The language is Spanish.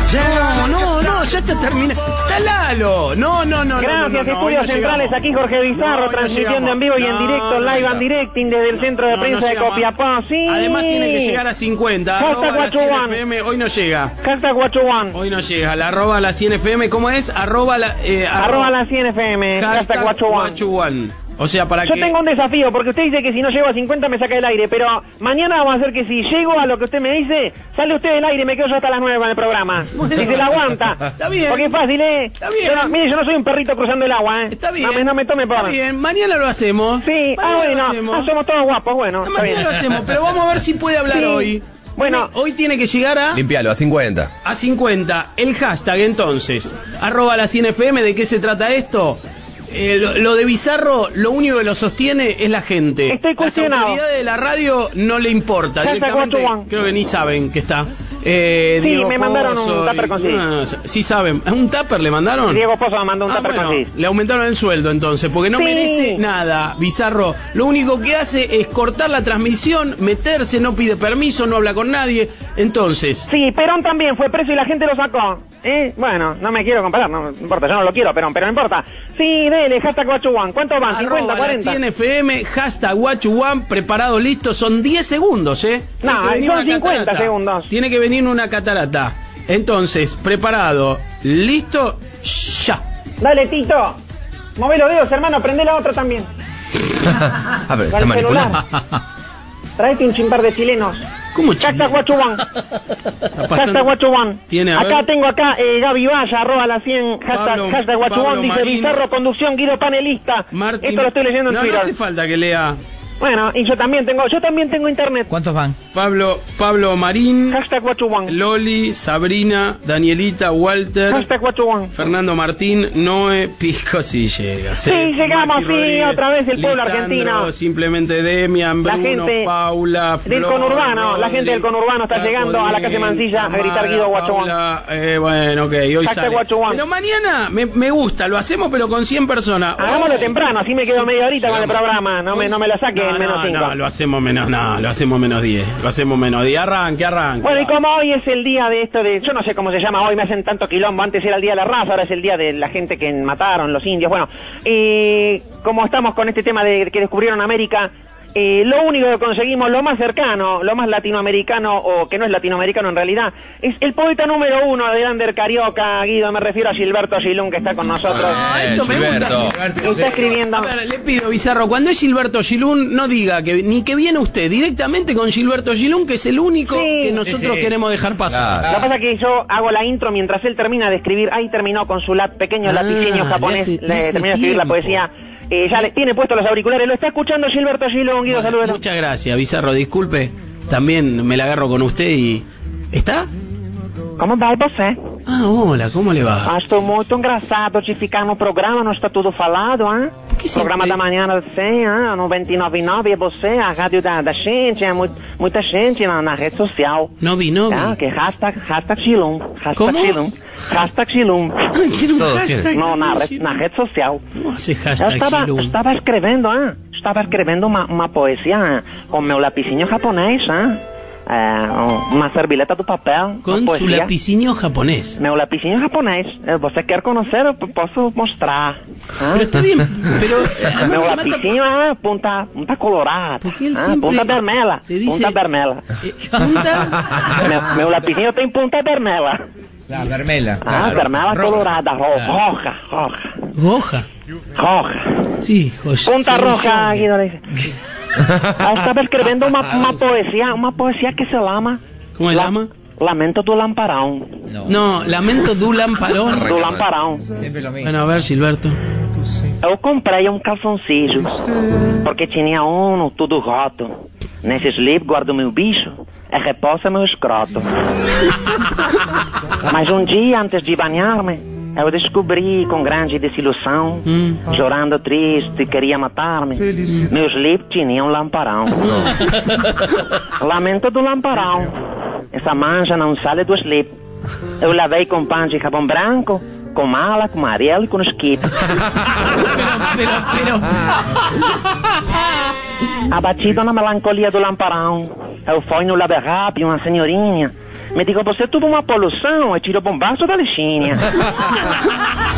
No, ya está terminado. Está Lalo. No. Gracias, Estudios Centrales, aquí Jorge Bizarro, transmitiendo en vivo y en directo, live and directing desde el centro de prensa de Copiapó. Sí. Además tiene que llegar a 50. Hashtag la 100 FM, hoy no llega. Hashtag Guachuan. Hoy no llega. La arroba la 100 FM, ¿cómo es? Arroba la 100 FM. Hashtag Guachuan. O sea, para Yo tengo un desafío, porque usted dice que si no llego a 50 me saca del aire, pero mañana vamos a hacer que si llego a lo que usted me dice, sale usted del aire y me quedo yo hasta las 9 en el programa. Bueno, si se la aguanta. Está bien. Porque es fácil, ¿eh? Está bien. Mire, yo no soy un perrito cruzando el agua, ¿eh? Está bien. No me tome por... Está bien, mañana lo hacemos. Sí, somos todos guapos, bueno. Mañana lo hacemos, pero vamos a ver si puede hablar hoy. Bueno, hoy tiene que llegar a... Limpialo, a 50. A 50. El hashtag, entonces, arroba la 100 FM, ¿de qué se trata esto? Lo de Bizarro, lo único que lo sostiene es la gente. Estoy cuestionado. Las autoridades de la radio no le importa. Directamente, creo que ni saben que está. Sí, Diego me mandaron un tupper con sí. Sí saben. ¿Un tupper le mandaron? Diego Pozo me mandó un tupper con sí. Le aumentaron el sueldo entonces, porque no merece nada. Bizarro, lo único que hace es cortar la transmisión, meterse, no pide permiso, no habla con nadie. Entonces... Sí, Perón también fue preso y la gente lo sacó. Bueno, no me quiero comparar, no importa, yo no lo quiero, Perón, pero no importa. Sí, dele, hashtag Guachuan. ¿Cuántos van? ¿50, 40? 100 FM, hashtag Guachuan, preparado, listo. Son 10 segundos, No, son 50 segundos. Tiene que venir una catarata. Entonces, preparado, listo, ya. Dale, Tito. Move los dedos, hermano, prende la otra también. A ver, está manipulando. Traete un chimpar de chilenos. ¿Cómo hashtag Guachuan. Hashtag Guachuan. Tengo Gaby Valla, arroba la 100, hashtag Guachuan, dice Marín. Bizarro, conducción, Guido panelista. Martín. Esto lo estoy leyendo en Twitter. No hace falta que lea. Bueno, y yo también tengo internet. ¿Cuántos van? Pablo Marín, hashtag Guachuan. Loli, Sabrina, Danielita, Walter, hashtag Guachuan. Fernando Martín, Noé, Pisco, si llega. Sí, llegamos, sí, otra vez el pueblo argentino. Simplemente Demian, Bruno, la gente Paula, Flor, del conurbano, la gente del conurbano está llegando a la calle Mansilla a gritar Guido Guachuan. Bueno, ok, hoy hashtag sale. Guachuan. Pero mañana me gusta, lo hacemos pero con 100 personas. Hagámoslo temprano, así me quedo media horita con el programa, no me la saquen. Menos 5. No, lo hacemos menos 10. Lo hacemos menos 10. Arranque. Bueno, y como hoy es el día de esto de... Yo no sé cómo se llama hoy, me hacen tanto quilombo. Antes era el día de la raza, ahora es el día de la gente que mataron, los indios. Bueno, como estamos con este tema de que descubrieron América... lo único que conseguimos, lo más cercano, lo más latinoamericano, o que no es latinoamericano en realidad, es el poeta número 1 de Ander Carioca, Guido, me refiero a Gilberto Gilún, que está con nosotros. Esto me gusta. Está escribiendo. A ver, le pido, Bizarro, cuando es Gilberto Gilún, no diga ni que viene usted, directamente con Gilberto Gilún, que es el único que nosotros queremos dejar pasar. Lo que pasa es que yo hago la intro mientras él termina de escribir, ahí terminó con su pequeño lapiceño japonés, terminó de escribir la poesía. Ya le tiene puestos los auriculares, lo está escuchando Gilberto Gilón, Guido, saludos. Muchas gracias, Bizarro, disculpe, también me la agarro con usted y... ¿Está? Como vai você? Hola, ¿cómo le va? Estou muito engraçado de ficar no programa, não está tudo falado, hein? Programa da manhã, assim, no 29.9, é você, a rádio da gente, muita gente na rede social. No vi. Que hashtag Gilum. ¿Cómo? Hashtag Gilum. No, na rede social. ¿Cómo hace hashtag Gilum? Estava escrevendo uma poesia com meu lapicinho japonês, uma servileta do papel. Con su lapicinio japonés. Meu lapicinho japonês. Você quer conhecer? Eu posso mostrar. Pero está bien. Pero meu lapicinho é punta colorada. Punta vermelha. Punta vermelha. Meu lapicinho tem punta vermelha. La vermela. Vermelha colorada. Roja. Sí, punta roja, Guido le dice. Estava escrevendo uma poesia que se chama... Como se chama? Lamento do Lamparão. No, Lamento do Lamparão. Do Lamparão. Sempre lo mismo. Bueno, a ver, Gilberto. Eu comprei calzoncillo, porque tinha tudo roto. Nesse slip guardo meu bicho, reposa meu escroto. Mas dia, antes de banhar-me, eu descobri com grande desilusão, chorando triste, queria matar-me. Meu slip tinha lamparão. Lamento do Lamparão. Essa mancha não sai do slip. Eu lavei com pano de sabão branco, com mala, com amarelo e com skip. Pero. Abatido na melancolia do Lamparão, eu fui no lava-rápido uma senhorinha Me digo, você tuvo uma poluição, aí tirou bombaço da lixinha.